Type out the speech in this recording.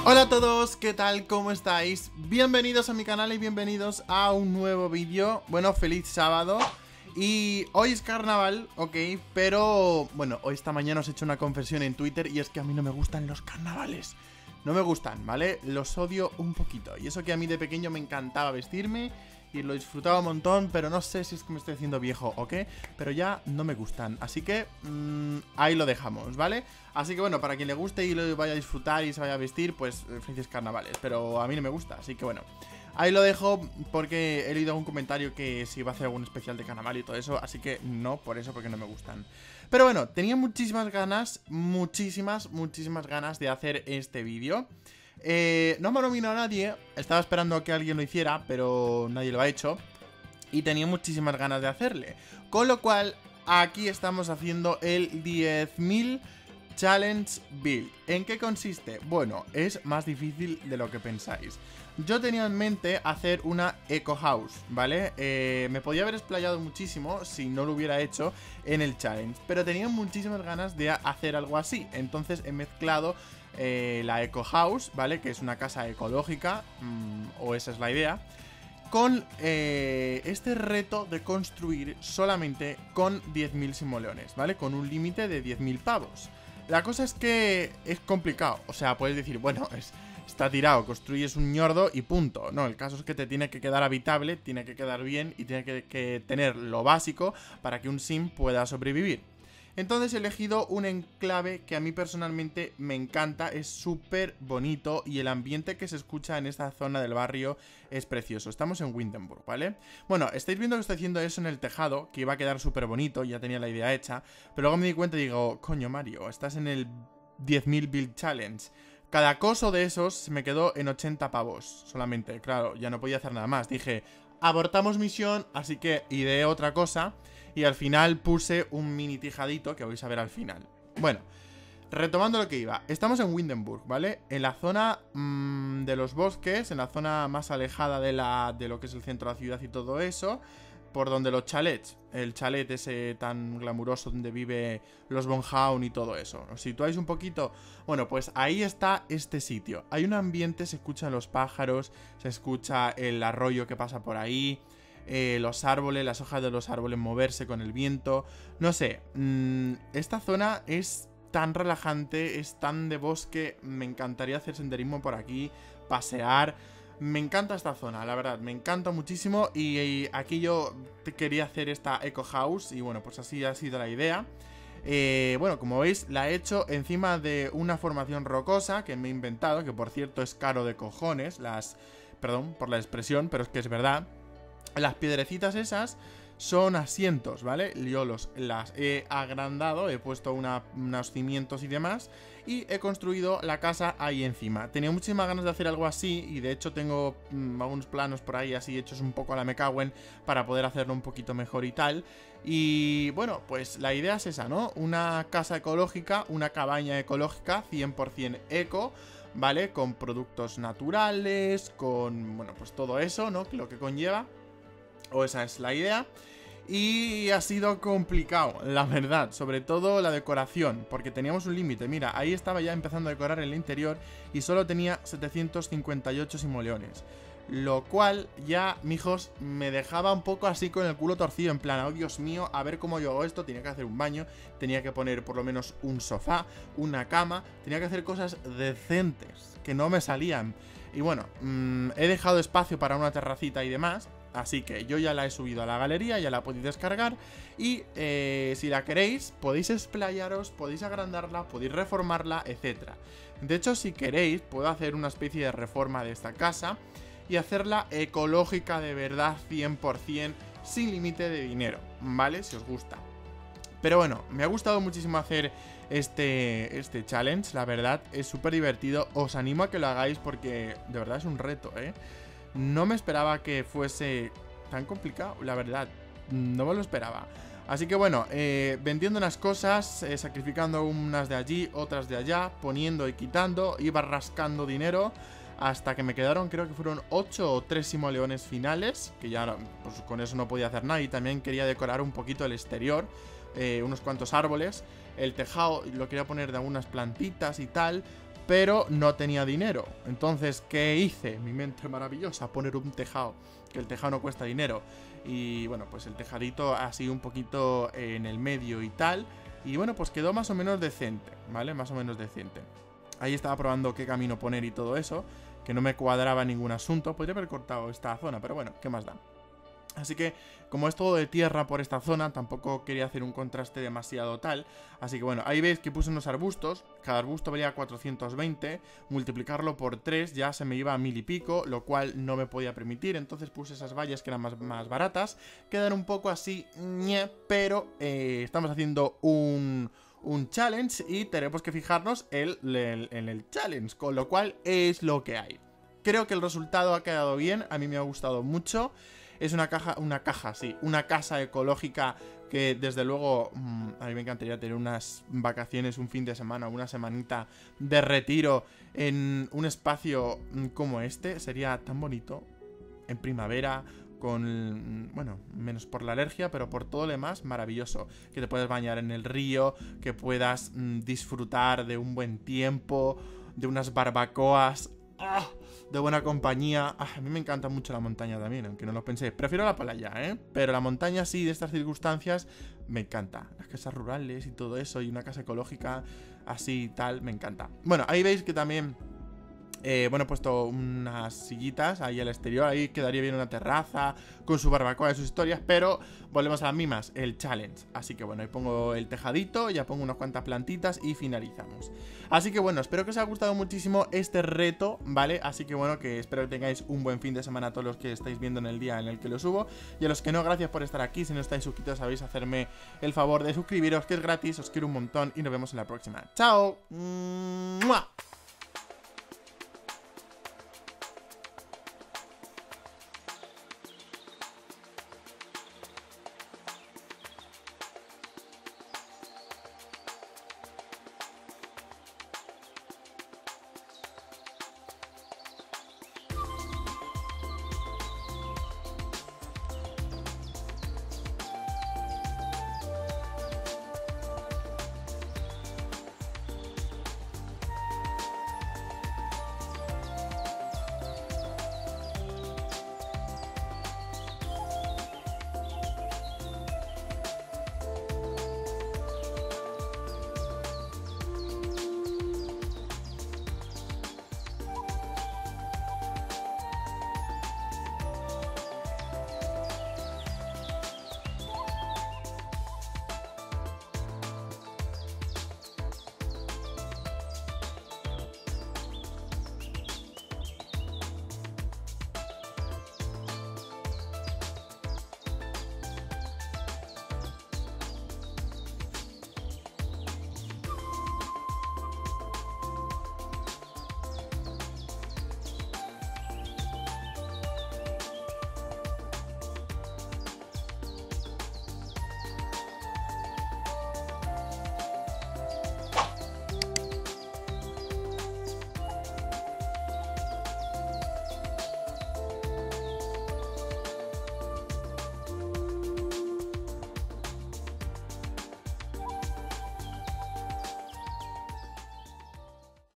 Hola a todos, ¿qué tal? ¿Cómo estáis? Bienvenidos a mi canal y bienvenidos a un nuevo vídeo. Bueno, feliz sábado. Y hoy es carnaval, ok, pero bueno, hoy esta mañana os he hecho una confesión en Twitter y es que a mí no me gustan los carnavales. No me gustan, ¿vale? Los odio un poquito. Y eso que a mí de pequeño me encantaba vestirme y lo disfrutaba un montón, pero no sé si es que me estoy haciendo viejo o qué, pero ya no me gustan. Así que ahí lo dejamos, ¿vale? Así que bueno, para quien le guste y lo vaya a disfrutar y se vaya a vestir, pues felices carnavales. Pero a mí no me gusta, así que bueno, ahí lo dejo porque he leído algún comentario que si iba a hacer algún especial de carnaval y todo eso, así que no, por eso, porque no me gustan. Pero bueno, tenía muchísimas ganas, muchísimas ganas de hacer este vídeo. No me ha nominado a nadie, estaba esperando a que alguien lo hiciera, pero nadie lo ha hecho. Y tenía muchísimas ganas de hacerle. Con lo cual, aquí estamos haciendo el 10.000 Challenge Build. ¿En qué consiste? Bueno, es más difícil de lo que pensáis. Yo tenía en mente hacer una Eco House, ¿vale? Me podía haber explayado muchísimo si no lo hubiera hecho en el challenge, pero tenía muchísimas ganas de hacer algo así. Entonces he mezclado la Eco House, ¿vale? Que es una casa ecológica, o esa es la idea, con este reto de construir solamente con 10.000 simoleones, ¿vale? Con un límite de 10.000 pavos. La cosa es que es complicado, o sea, puedes decir, bueno, está tirado, construyes un ñordo y punto. No, el caso es que te tiene que quedar habitable, tiene que quedar bien y tiene que tener lo básico para que un sim pueda sobrevivir. Entonces he elegido un enclave que a mí personalmente me encanta, es súper bonito y el ambiente que se escucha en esta zona del barrio es precioso. Estamos en Windenburg, ¿vale? Bueno, estáis viendo que estoy haciendo eso en el tejado, que iba a quedar súper bonito, ya tenía la idea hecha, pero luego me di cuenta y digo, coño Mario, estás en el 10.000 Build Challenge. Cada coso de esos se me quedó en 80 pavos solamente, claro, ya no podía hacer nada más. Dije, abortamos misión, así que ideé otra cosa y al final puse un mini tejadito que vais a ver al final. Bueno, retomando lo que iba, estamos en Windenburg, ¿vale? En la zona de los bosques, en la zona más alejada de lo que es el centro de la ciudad y todo eso, por donde los chalets, el chalet ese tan glamuroso donde vive los von Haun y todo eso. ¿Os situáis un poquito? Bueno, pues ahí está este sitio. Hay un ambiente, se escuchan los pájaros, se escucha el arroyo que pasa por ahí, los árboles, las hojas de los árboles moverse con el viento. No sé, esta zona es tan relajante, es tan de bosque, me encantaría hacer senderismo por aquí, pasear. Me encanta esta zona, la verdad, me encanta muchísimo y aquí yo quería hacer esta Eco House y bueno, pues así ha sido la idea. Bueno, como veis, la he hecho encima de una formación rocosa que me he inventado, que por cierto es caro de cojones, perdón por la expresión, pero es que es verdad. Las piedrecitas esas son asientos, ¿vale? Yo las he agrandado, he puesto unos cimientos y demás y he construido la casa ahí encima. Tenía muchísimas ganas de hacer algo así y de hecho tengo algunos planos por ahí así hechos un poco a la mecagüen para poder hacerlo un poquito mejor y tal. Y bueno, pues la idea es esa, ¿no? Una casa ecológica, una cabaña ecológica 100% eco, ¿vale? Con productos naturales, con, bueno, pues todo eso, ¿no? Lo que conlleva. O esa es la idea. Y ha sido complicado, la verdad. Sobre todo la decoración, porque teníamos un límite. Mira, ahí estaba ya empezando a decorar el interior y solo tenía 758 simoleones. Lo cual ya, mijos, me dejaba un poco así con el culo torcido. En plan, oh Dios mío, a ver cómo yo hago esto. Tenía que hacer un baño, tenía que poner por lo menos un sofá, una cama. Tenía que hacer cosas decentes que no me salían. Y bueno, he dejado espacio para una terracita y demás. Así que yo ya la he subido a la galería, ya la podéis descargar. Y si la queréis, podéis explayaros, podéis agrandarla, podéis reformarla, etc. De hecho, si queréis, puedo hacer una especie de reforma de esta casa y hacerla ecológica de verdad 100%, sin límite de dinero, ¿vale? Si os gusta. Pero bueno, me ha gustado muchísimo hacer este challenge, la verdad, es súper divertido. Os animo a que lo hagáis porque de verdad es un reto, ¿eh? No me esperaba que fuese tan complicado, la verdad, no me lo esperaba. Así que bueno, vendiendo unas cosas, sacrificando unas de allí, otras de allá, poniendo y quitando, iba rascando dinero hasta que me quedaron, creo que fueron 8 o 3 simoleones finales, que ya pues, con eso no podía hacer nada. Y también quería decorar un poquito el exterior, unos cuantos árboles. El tejado lo quería poner de algunas plantitas y tal, pero no tenía dinero. Entonces, ¿qué hice? Mi mente maravillosa, poner un tejado, que el tejado no cuesta dinero. Y bueno, pues el tejadito así un poquito en el medio y tal. Y bueno, pues quedó más o menos decente, ¿vale? Más o menos decente. Ahí estaba probando qué camino poner y todo eso, que no me cuadraba ningún asunto. Podría haber cortado esta zona, pero bueno, ¿qué más da? Así que, como es todo de tierra por esta zona, tampoco quería hacer un contraste demasiado tal. Así que bueno, ahí veis que puse unos arbustos. Cada arbusto valía 420. Multiplicarlo por 3 ya se me iba a 1000 y pico, lo cual no me podía permitir. Entonces puse esas vallas que eran más baratas. Quedan un poco así, pero estamos haciendo un challenge y tenemos que fijarnos en el challenge, con lo cual es lo que hay. Creo que el resultado ha quedado bien, a mí me ha gustado mucho. Es una casa ecológica que desde luego a mí me encantaría tener unas vacaciones, un fin de semana, una semanita de retiro en un espacio como este. Sería tan bonito en primavera, con, bueno, menos por la alergia, pero por todo lo demás, maravilloso. Que te puedas bañar en el río, que puedas disfrutar de un buen tiempo, de unas barbacoas, de buena compañía. A mí me encanta mucho la montaña también, aunque no lo pensé. Prefiero la playa, pero la montaña sí, de estas circunstancias, me encanta. Las casas rurales y todo eso, y una casa ecológica así y tal, me encanta. Bueno, ahí veis que también bueno, he puesto unas sillitas ahí al exterior. Ahí quedaría bien una terraza con su barbacoa y sus historias. Pero volvemos a las mismas, el challenge. Así que bueno, ahí pongo el tejadito, ya pongo unas cuantas plantitas y finalizamos. Así que bueno, espero que os haya gustado muchísimo este reto, ¿vale? Así que bueno, que espero que tengáis un buen fin de semana a todos los que estáis viendo en el día en el que lo subo. Y a los que no, gracias por estar aquí. Si no estáis suscritos, sabéis hacerme el favor de suscribiros, que es gratis. Os quiero un montón y nos vemos en la próxima. ¡Chao! ¡Mua!